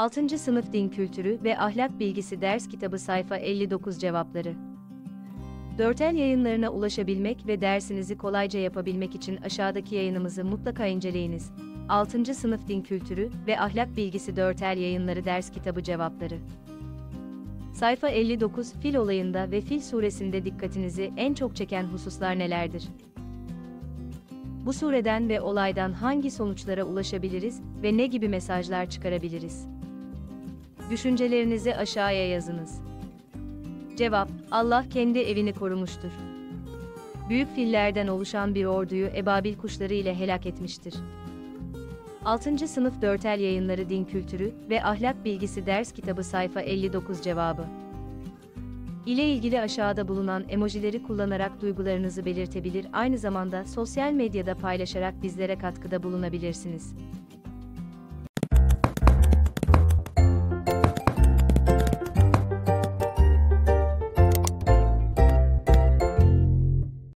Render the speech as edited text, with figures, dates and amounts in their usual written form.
6. Sınıf Din Kültürü ve Ahlak Bilgisi Ders Kitabı Sayfa 59 Cevapları. Dörtel yayınlarına ulaşabilmek ve dersinizi kolayca yapabilmek için aşağıdaki yayınımızı mutlaka inceleyiniz. 6. Sınıf Din Kültürü ve Ahlak Bilgisi Dörtel Yayınları Ders Kitabı Cevapları. Sayfa 59 Fil olayında ve Fil suresinde dikkatinizi en çok çeken hususlar nelerdir? Bu sureden ve olaydan hangi sonuçlara ulaşabiliriz ve ne gibi mesajlar çıkarabiliriz? Düşüncelerinizi aşağıya yazınız. Cevap: Allah kendi evini korumuştur. Büyük fillerden oluşan bir orduyu ebabil kuşları ile helak etmiştir. 6. Sınıf Dörtel Yayınları Din Kültürü ve Ahlak Bilgisi Ders Kitabı Sayfa 59 Cevabı ile ilgili aşağıda bulunan emojileri kullanarak duygularınızı belirtebilir, aynı zamanda sosyal medyada paylaşarak bizlere katkıda bulunabilirsiniz.